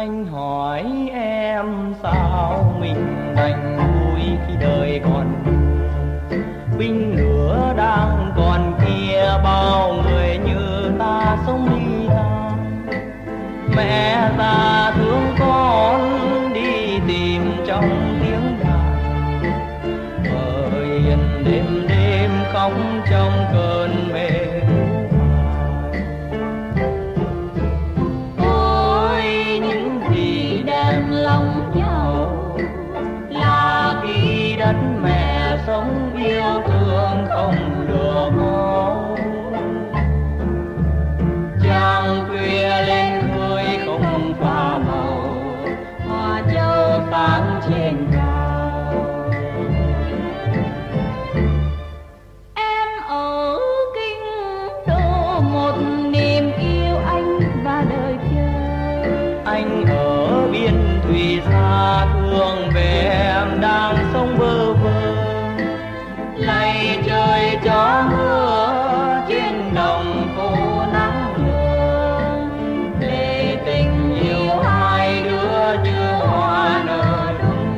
Anh hỏi em sao mình đành vui khi đời còn binh lửa đang còn kia, bao người như ta sống ly tán. Mẹ già thương con đi tìm trong tiếng đàn, vợ hiền đêm đêm khóc trong cơn mê. Ôi những gì đem lòng nhau là khi đất mẹ sống yêu thương không lừa mong. Trăng khuya lên khơi không pha màu, hoa châu sáng trên cao. Em ở kinh đô một niềm yêu anh và đời chờ. Anh ở biên thùy xa thương về em đang sống bơ vơ. Lạy trời cho mưa trên đồng phố nắng lương, để tình yêu hai đứa như hoa nở đúng.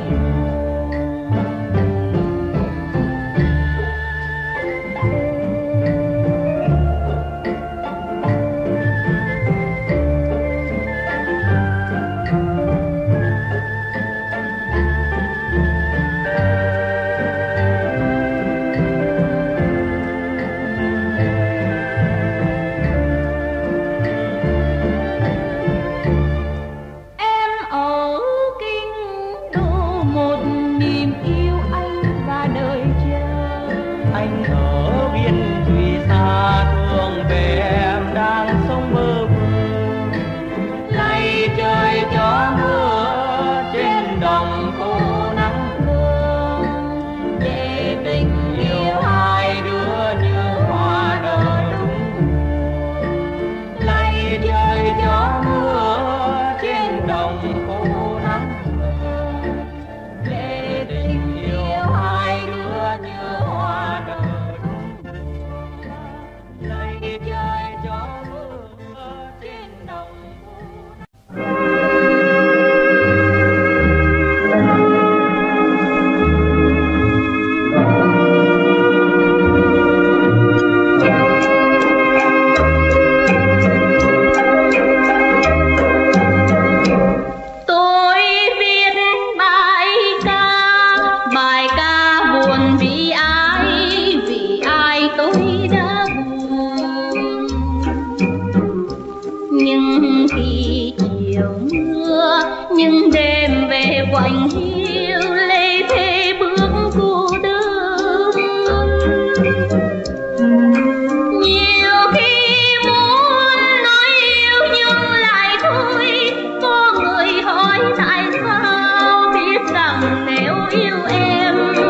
Anh ở biên thùy xa thương về em đang sống bơ vơ. Lạy trời cho mưa trên đồng phố nắng lương, để tình yêu hai đứa như hoa nở đúng. Lạy trời cho mưa trên đồng phố nắng lương, để tình yêu hai đứa như hoa nở. Lạy trời cho mưa trên đồng phố. Tôi viết bài ca buồn vì ai tôi đã buồn. Nhưng khi chiều mưa, những đêm về quạnh hiu, lê thế bước cô đơn. Nhiều khi muốn nói yêu nhưng lại thôi, có người hỏi tại sao, biết rằng nếu yêu em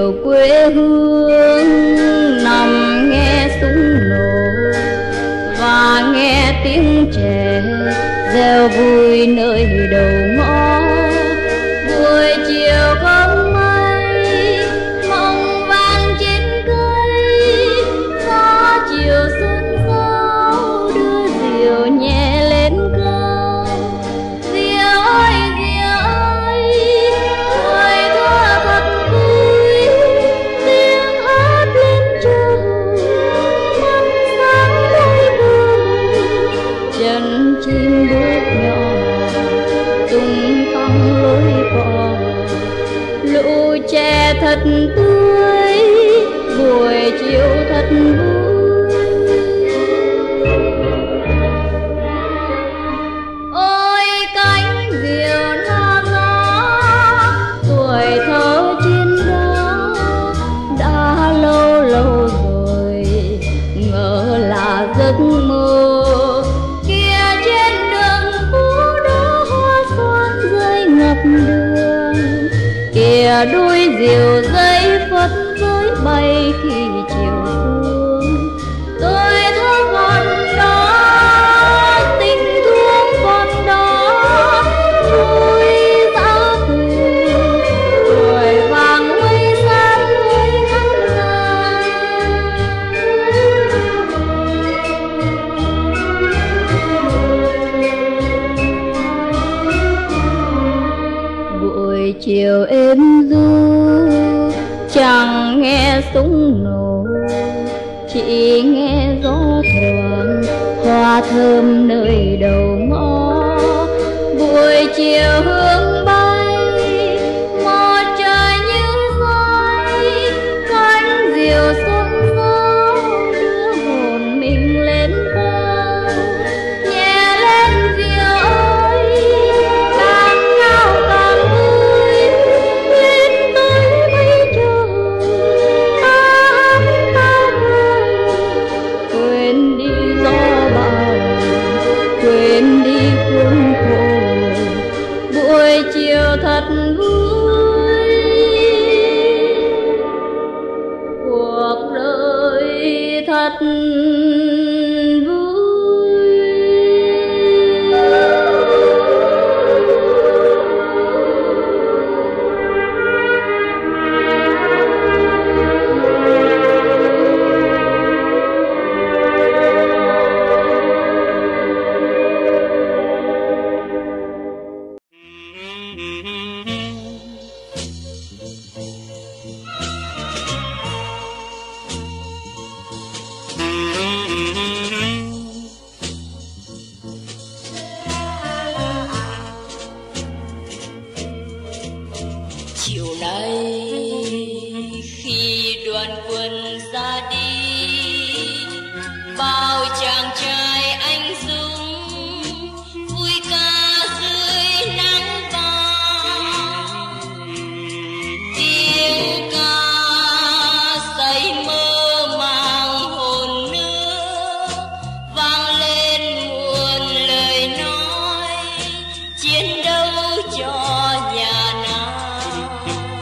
chiều quê hương nằm nghe súng nổ và nghe tiếng trẻ reo vui nơi đầu ngõ. Buổi chiều không mây mong vang trên cây, gió chiều xuân sao đưa diều nhẹ lên cao. Diều ơi diều ơi, thời thơ thật vui, tiếng hát lên trời mắt sáng đôi bờ. Chân chim bước nhỏ tung tăng lối cỏ, lũ trẻ thật tươi, buổi chiều thật vui. Ôi cánh diều na ná, tuổi thơ trên đó đã lâu lâu rồi, ngỡ là giấc mơ. Kia trên đường phố đó hoa xoan rơi ngập đường, kìa đuôi diều dây phất phới bay khi chiều xuống. Tôi thơ còn đó, tình thương còn đó, vui dã từ tuổi vàng mây san với khăn dài. Buổi chiều êm du chẳng nghe súng nổ, chỉ nghe gió thoảng hoa thơm nơi đầu ngõ. Buổi chiều hương bay một trời như soi, cánh diều xuân sao đưa hồn mình lên cao. Nhẹ lên diều ơi, càng cao càng vui, lên tới mây trời ta hát ta cười. Quên đi gió bão, quên đi khốn khổ, buổi chiều thật vui, cuộc đời thật vui. Chiều nay khi đoàn quân ra đi, bao chàng trai anh dũng vui ca dưới nắng vàng. Tiếng ca say mơ màng hồn nước, vang lên muôn lời nói chiến đấu cho nhà Nam.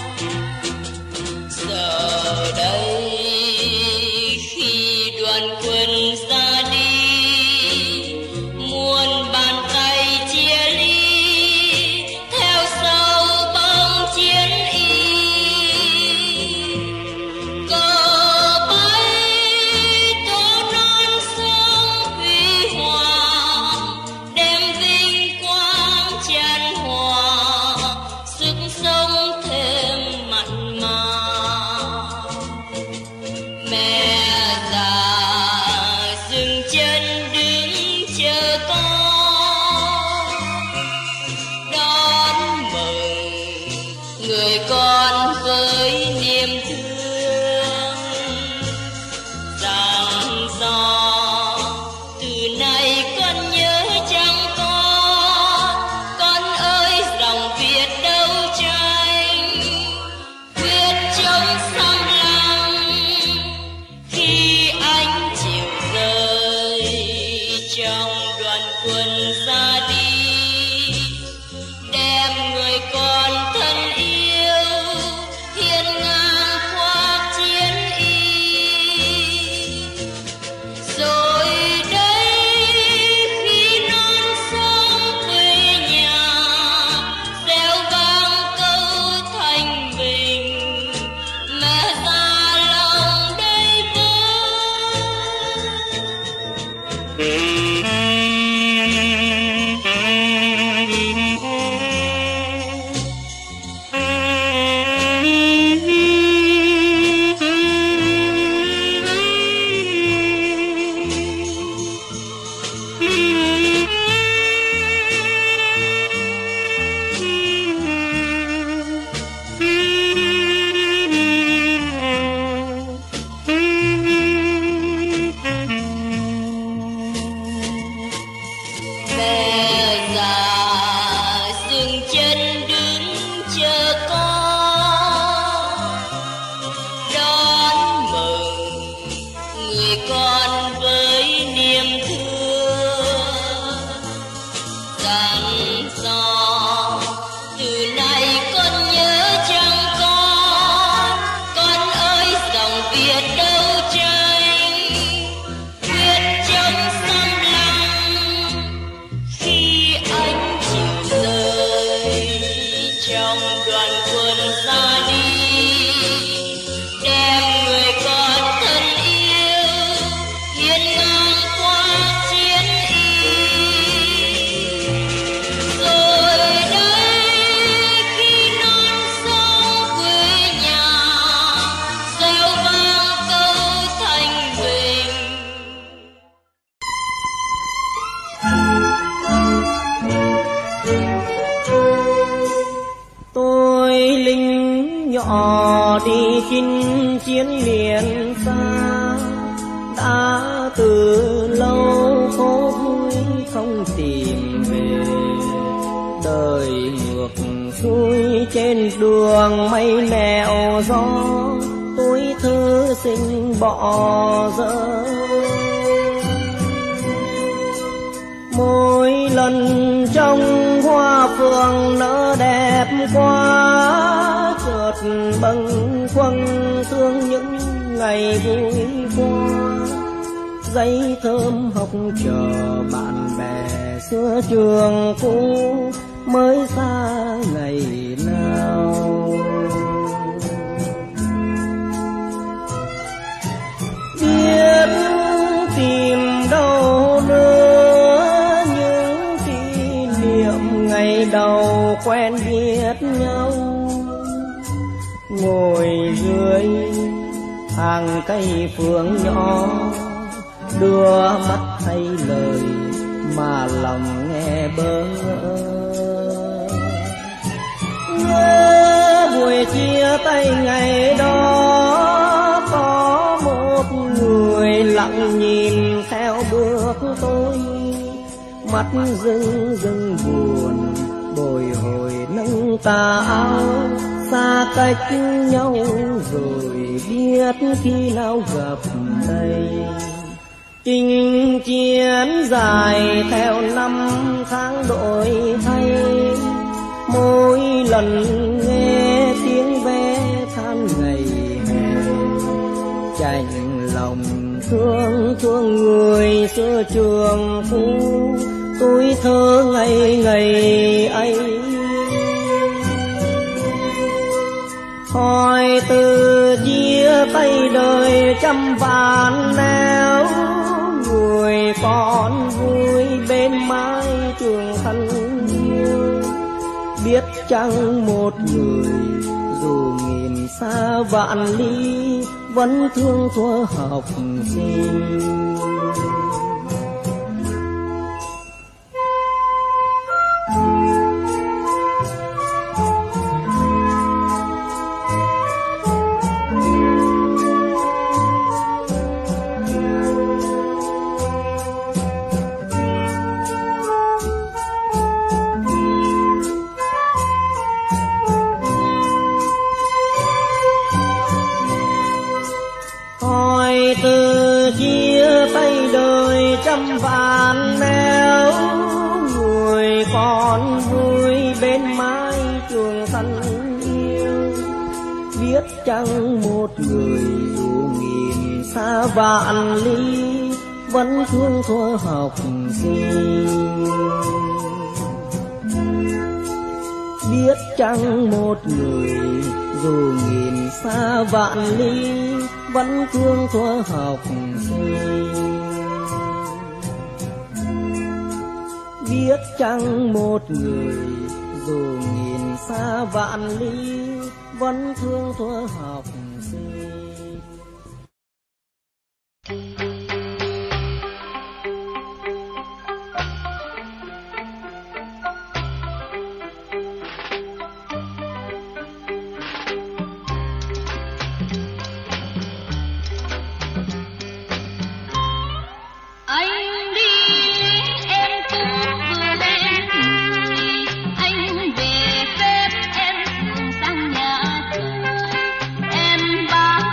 Giờ đây khi đoàn quân ra đi, muôn bàn tay chia ly theo sau bóng chiến y. Cờ bay tô non sông huy hoàng, đem vinh quang tràn hòa, sức sống thêm mặn mà. Mẹ già dừng chân đứng chờ con, đón mừng người con với niềm thương. Rằng do từ nay con nhớ chẳng con ơi dòng Việt đấu tranh quyết chống xâm lăng. Khi anh chịu rơi trong đoàn quân ra đi, đem người con thân yêu hiên ngang lính nhỏ đi chinh chiến miền xa, đã từ lâu phố vui không tìm về. Đời ngược xuôi trên đường mây nẻo gió, tuổi thư sinh bỏ dở. Mỗi lần trong hoa phượng nở đẹp quá, chợt bâng khuâng thương những ngày vui qua. Giấy thơm học trò bạn bè xưa trường cũ, mới xa ngày nào. Biết tìm đâu nữa những kỷ niệm ngày đầu quen biết nhau. Ngồi dưới hàng cây phượng nhỏ, đưa mắt thay lời mà lòng nghe bơ ngỡ. Nhớ buổi chia tay ngày đó, có một người lặng nhìn theo bước tôi, mắt rưng rưng buồn bồi hồi nâng tà áo. Xa cách nhau rồi biết khi nào gặp đây. Chinh chiến dài theo năm tháng đổi thay, mỗi lần nghe tiếng ve than ngày hè, chạnh lòng thương thương người xưa trường cũ, tuổi thơ ngày ngày ấy. Hỏi từ chia tay đời trăm vạn nẻo, người còn vui bên mái trường thân yêu. Biết chăng một người dù nghìn xa vạn ly, vẫn thương thuở học sinh. Từ chia tay đời trăm vạn nẻo, người còn vui bên mái trường thân yêu. Biết chăng một người dù nghìn xa vạn ly, vẫn thương thuở học sinh. Biết chăng một người dù nghìn xa vạn ly, vẫn thương thuở học sinh. Biết chăng một người dù nghìn xa vạn ly, vẫn thương thuở học sinh. Ba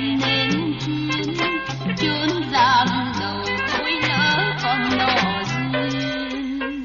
em nên chuyên chốn giang đầu tôi lỡ còn đỏ duyên.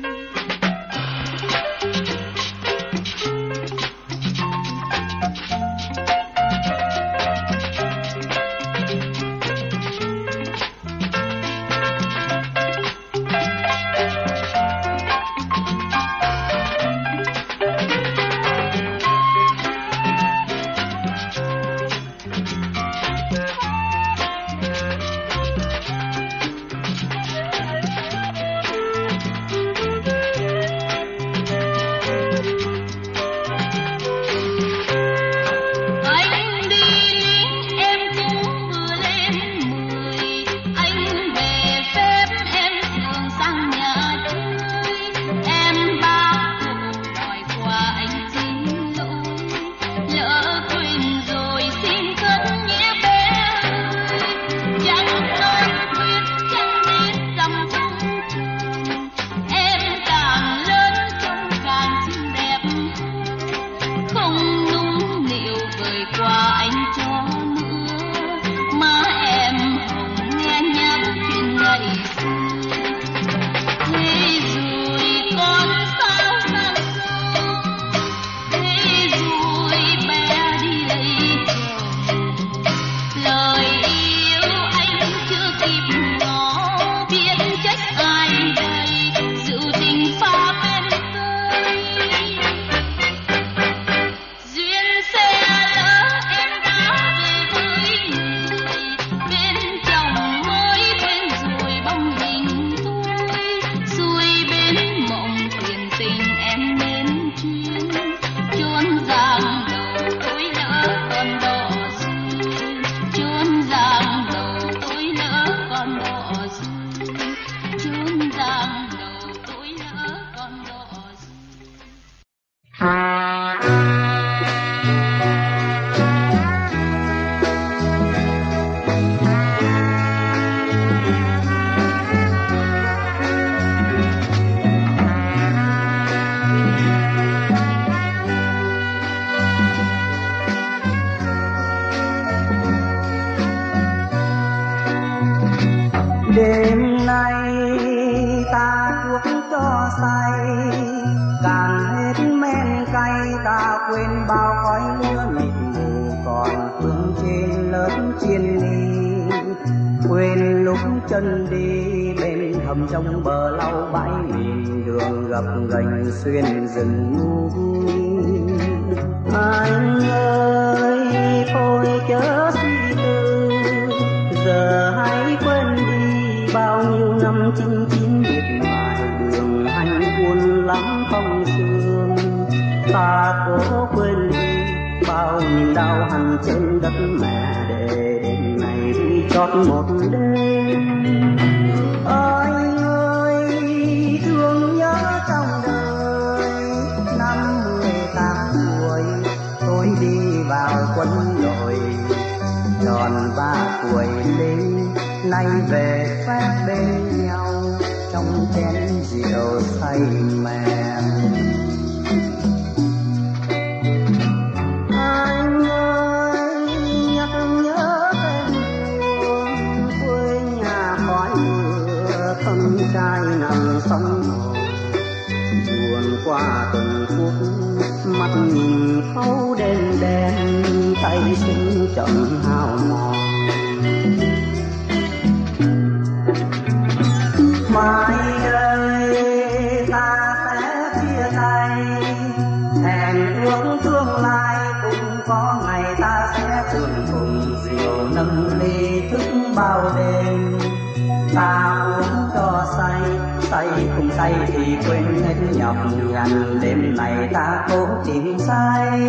Đêm nay ta chuốc cho say, càng hết men cay ta quên bao khói lửa mịt mù còn phương trên lớp chiên ly, quên lúc chân đi bên thầm trong bờ lau bãi miền đường gập ghềnh xuyên rừng núi. Anh ơi thôi chớ suy tư, giờ hãy quên đi bao nhiêu năm chinh chiến miệt mài đường anh buồn lắm không sương. Ta cố quên đi bao niềm đau hành trên đất mẹ để đêm này đi chót một đêm. Anh ơi thương nhớ trong đời năm 18 tuổi tôi đi vào quân đội, tròn 3 tuổi lính nay về phép bên nhau trong chén rượu say mềm. Anh ơi nhắc nhớ tên buồn quê nhà khói mưa thân trai nằm sông hồ, buồn qua từng phút mắt nhìn khâu đen đen tay súng chậm hao mòn. Mai ơi ta sẽ chia tay, hẹn ước tương lai cũng có ngày ta sẽ thường cùng rượu nâng ly thức bao đêm. Ta uống cho say, say cùng say thì quên hết nhọc nhằn, đêm này ta cố tìm say.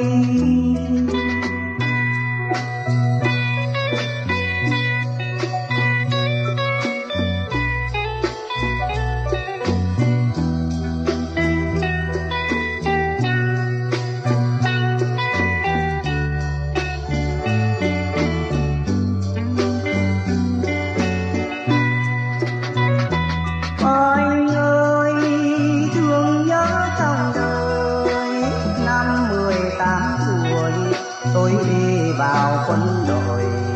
Anh ơi thương nhớ trong đời năm 18 tuổi tôi đi vào quân đội,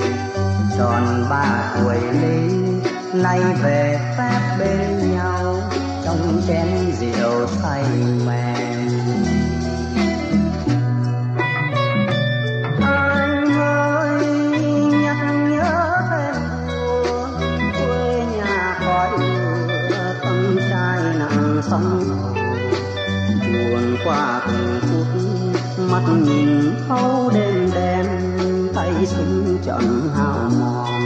tròn 3 tuổi ly, nay về phép bên nhau trong chén rượu say mèn. Anh ơi nhắc nhớ thêm mùa quê nhà khói lửa, phân trai nặng sông buồn qua từng phút, mắt nhìn thâu đêm đen, tay sinh trận hao mòn.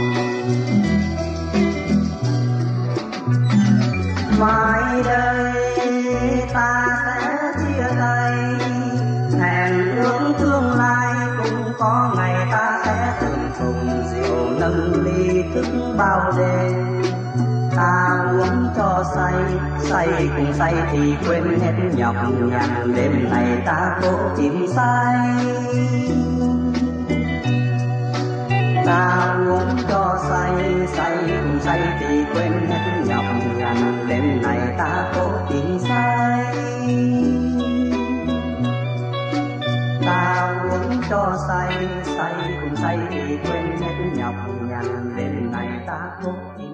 Mai đây ta sẽ chia tay, hẹn ước tương lai cũng có ngày ta sẽ từng cùng rượu nâng ly thức bao đêm. Ta uống cho say, say cùng say thì quên hết nhọc nhằn, đêm này ta cố tìm say. Ta uống cho say, say cùng say thì quên hết nhọc nhằn, đêm này ta cố tìm say. Ta uống cho say, say cùng say thì quên hết nhọc nhằn, đêm này ta cố tìm